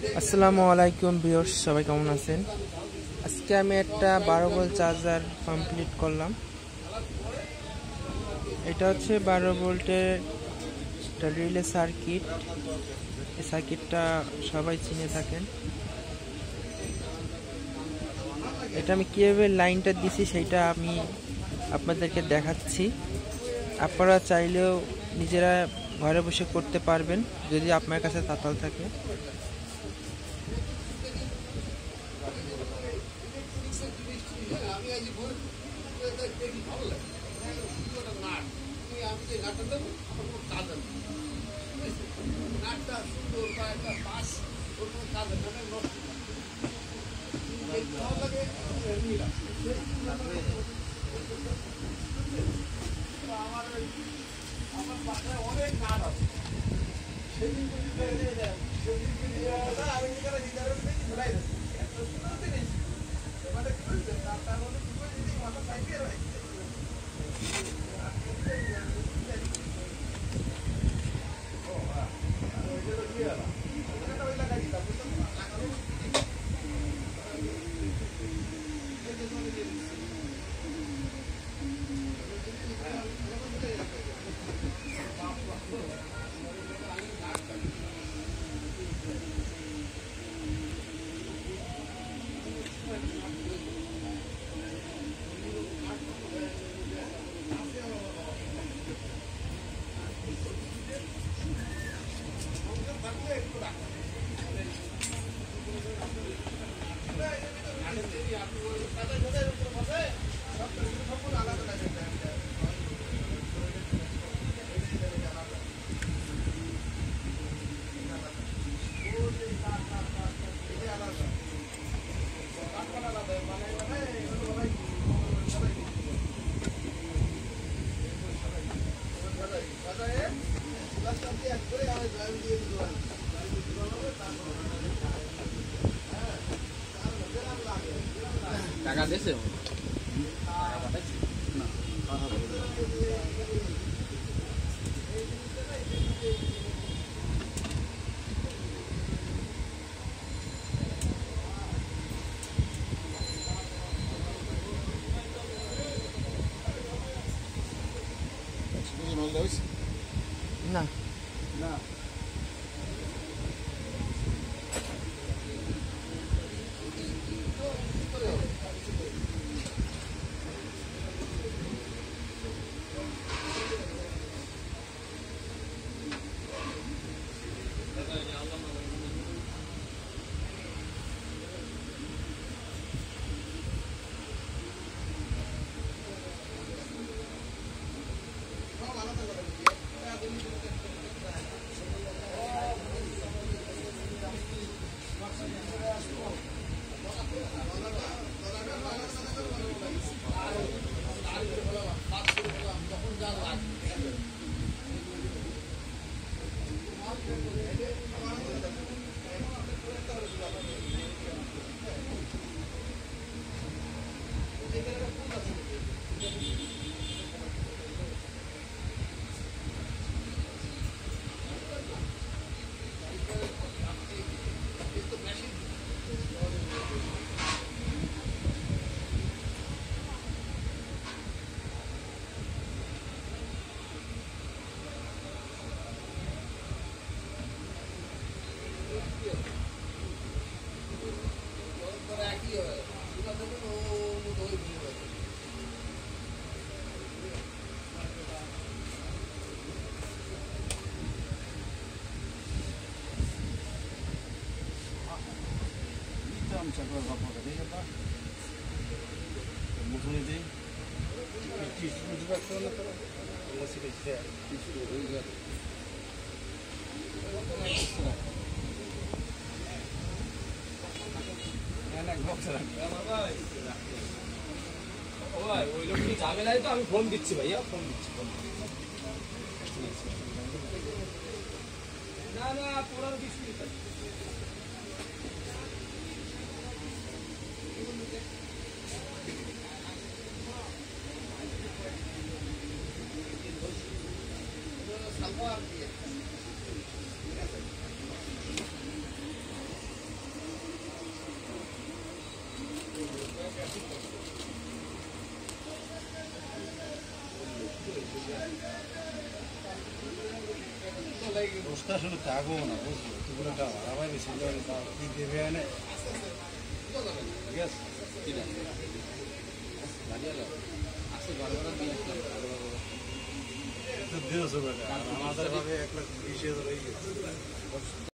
আসসালামু আলাইকুম ভিউয়ার্স, সবাই কেমন আছেন? আজকে আমি একটা 12 ভোল্ট চার্জার কমপ্লিট করলাম। এটা হচ্ছে 12 ভোল্টের একটা রিলে সার্কিট। এই সার্কিটটা সবাই চিনে থাকেন। এটা আমি কিভাবে লাইনটা দিছি সেটা আমি আপনাদেরকে দেখাচ্ছি। আপনারা চাইলেও নিজেরা ঘরে বসে করতে পারবেন যদি আপনার কাছে তাতাল থাকে। টাকা দিয়েছে না না। ওই লোক যাবে না তো আমি ফোন দিচ্ছি ভাইয়া, ফোন দিচ্ছি। না না পুরানো কিছু দোষটা শুধু থাকবো না, বুঝলো? তুগুলো টাকা আমার বেশি কি দেবে এনে, ঠিক আছে? দিয়েছো বেটা, আমাদের ভাবে 1,20,000 হয়ে গেছে।